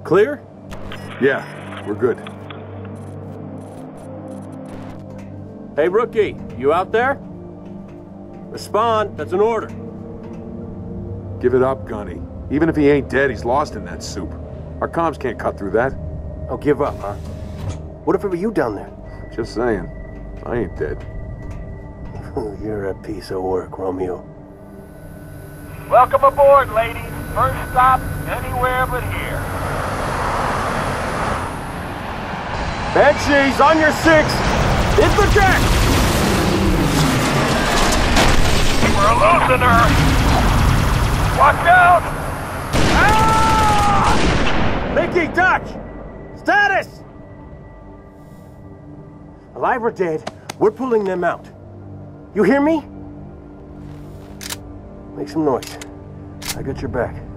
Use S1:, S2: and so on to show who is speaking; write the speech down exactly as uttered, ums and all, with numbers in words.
S1: Clear?
S2: Yeah, we're good.
S1: Hey, rookie, you out there? Respond, that's an order.
S2: Give it up, Gunny. Even if he ain't dead, he's lost in that soup. Our comms can't cut through that.
S1: Oh, give up, huh? What if it were you down there?
S2: Just saying. I ain't dead.
S1: You're a piece of work, Romeo.
S3: Welcome aboard, ladies. First stop, anywhere but here.
S1: Banshees, on your six! Hit the deck!
S3: We're losing her! Watch out!
S1: Ah! Mickey, Dutch! Status! Alive or dead, we're pulling them out. You hear me? Make some noise. I got your back.